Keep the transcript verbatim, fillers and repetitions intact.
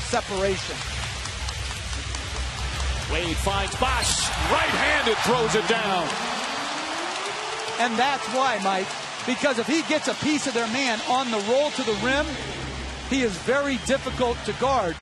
separation. Wade finds Bosh, right-handed, throws it down. And that's why, Mike, because if he gets a piece of their man on the roll to the rim, he is very difficult to guard.